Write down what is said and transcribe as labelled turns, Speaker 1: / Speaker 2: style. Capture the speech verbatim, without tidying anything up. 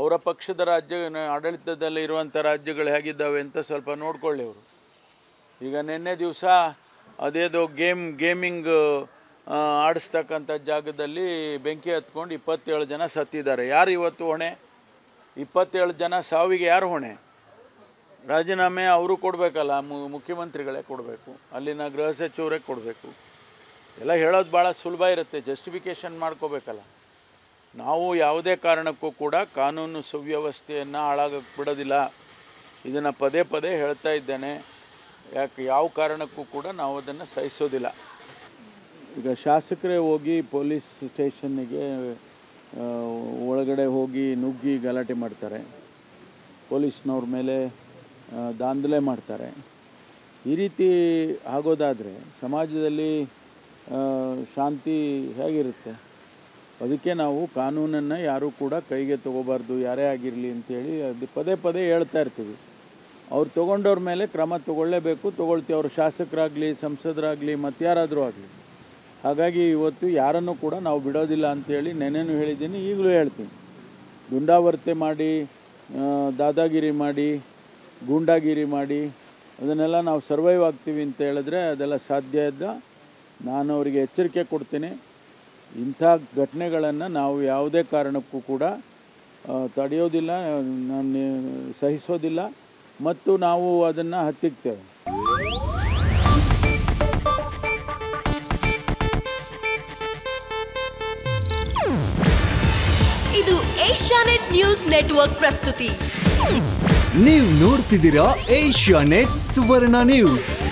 Speaker 1: ಅವರ ಪಕ್ಷದ ರಾಜ್ಯ ಆಡಳಿತದಲ್ಲಿ ಇರುವಂಥ ರಾಜ್ಯಗಳು ಹೇಗಿದ್ದಾವೆ ಅಂತ ಸ್ವಲ್ಪ ನೋಡ್ಕೊಳ್ಳಿ ಅವರು. ಈಗ ನಿನ್ನೆ ದಿವಸ ಅದೇದೋ ಗೇಮ್ ಗೇಮಿಂಗ್ ಆಡಿಸ್ತಕ್ಕಂಥ ಜಾಗದಲ್ಲಿ ಬೆಂಕಿ ಹತ್ಕೊಂಡು ಇಪ್ಪತ್ತೇಳು ಜನ ಸತ್ತಿದ್ದಾರೆ. ಯಾರು ಇವತ್ತು ಹೊಣೆ? ಇಪ್ಪತ್ತೇಳು ಜನ ಸಾವಿಗೆ ಯಾರು ಹೊಣೆ? ರಾಜೀನಾಮೆ ಅವರು ಕೊಡಬೇಕಲ್ಲ, ಮುಖ್ಯಮಂತ್ರಿಗಳೇ ಕೊಡಬೇಕು, ಅಲ್ಲಿನ ಗೃಹ ಸಚಿವರೇ ಕೊಡಬೇಕು. ಎಲ್ಲ ಹೇಳೋದು ಭಾಳ ಸುಲಭ ಇರುತ್ತೆ, ಜಸ್ಟಿಫಿಕೇಷನ್ ಮಾಡ್ಕೋಬೇಕಲ್ಲ. ನಾವು ಯಾವುದೇ ಕಾರಣಕ್ಕೂ ಕೂಡ ಕಾನೂನು ಸುವ್ಯವಸ್ಥೆಯನ್ನು ಹಾಳಾಗಕ್ಕೆ ಬಿಡೋದಿಲ್ಲ. ಇದನ್ನು ಪದೇ ಪದೇ ಹೇಳ್ತಾ ಇದ್ದೇನೆ. ಯಾಕೆ ಯಾವ ಕಾರಣಕ್ಕೂ ಕೂಡ ನಾವು ಅದನ್ನು ಸಹಿಸೋದಿಲ್ಲ. ಈಗ ಶಾಸಕರೇ ಹೋಗಿ ಪೊಲೀಸ್ ಸ್ಟೇಷನ್ನಿಗೆ ಒಳಗಡೆ ಹೋಗಿ ನುಗ್ಗಿ ಗಲಾಟೆ ಮಾಡ್ತಾರೆ, ಪೊಲೀಸ್ನವ್ರ ಮೇಲೆ ದಾಂಧಲೆ ಮಾಡ್ತಾರೆ. ಈ ರೀತಿ ಆಗೋದಾದರೆ ಸಮಾಜದಲ್ಲಿ ಶಾಂತಿ ಹೇಗಿರುತ್ತೆ? ಅದಕ್ಕೆ ನಾವು ಕಾನೂನನ್ನು ಯಾರೂ ಕೂಡ ಕೈಗೆ ತೊಗೋಬಾರ್ದು, ಯಾರೇ ಆಗಿರಲಿ ಅಂತೇಳಿ ಅದು ಪದೇ ಪದೇ ಹೇಳ್ತಾ ಇರ್ತೀವಿ. ಅವ್ರು ತೊಗೊಂಡವ್ರ ಮೇಲೆ ಕ್ರಮ ತೊಗೊಳ್ಳೇಬೇಕು, ತೊಗೊಳ್ತೀವಿ. ಅವರು ಶಾಸಕರಾಗಲಿ, ಸಂಸದರಾಗಲಿ, ಮತ್ತಾರಾದರೂ ಆಗಲಿ. ಹಾಗಾಗಿ ಇವತ್ತು ಯಾರನ್ನು ಕೂಡ ನಾವು ಬಿಡೋದಿಲ್ಲ ಅಂಥೇಳಿ ನೆನ್ನೆನೂ ಹೇಳಿದ್ದೀನಿ, ಈಗಲೂ ಹೇಳ್ತೀನಿ. ದುಂಡಾವರ್ತೆ ಮಾಡಿ, ದಾದಾಗಿರಿ ಮಾಡಿ, ಗೂಂಡಾಗಿರಿ ಮಾಡಿ ಅದನ್ನೆಲ್ಲ ನಾವು ಸರ್ವೈವ್ ಆಗ್ತೀವಿ ಅಂತ ಹೇಳಿದ್ರೆ ಅದೆಲ್ಲ ಸಾಧ್ಯ ಇದ್ದ. ನಾನು ಅವರಿಗೆ ಎಚ್ಚರಿಕೆ ಕೊಡ್ತೀನಿ, ಇಂಥ ಘಟನೆಗಳನ್ನು ನಾವು ಯಾವುದೇ ಕಾರಣಕ್ಕೂ ಕೂಡ ತಡೆಯೋದಿಲ್ಲ, ನಾನು ಸಹಿಸೋದಿಲ್ಲ ಮತ್ತು ನಾವು ಅದನ್ನು ಹತ್ತಿಕ್ತೇವೆ.
Speaker 2: ಇದು ಏಷ್ಯಾನೆಟ್ ನ್ಯೂಸ್ ನೆಟ್ವರ್ಕ್ ಪ್ರಸ್ತುತಿ.
Speaker 3: ನೀವು ನೋಡ್ತಿದ್ದೀರಾ ಏಷ್ಯಾನೆಟ್ ಸುವರ್ಣ ನ್ಯೂಸ್.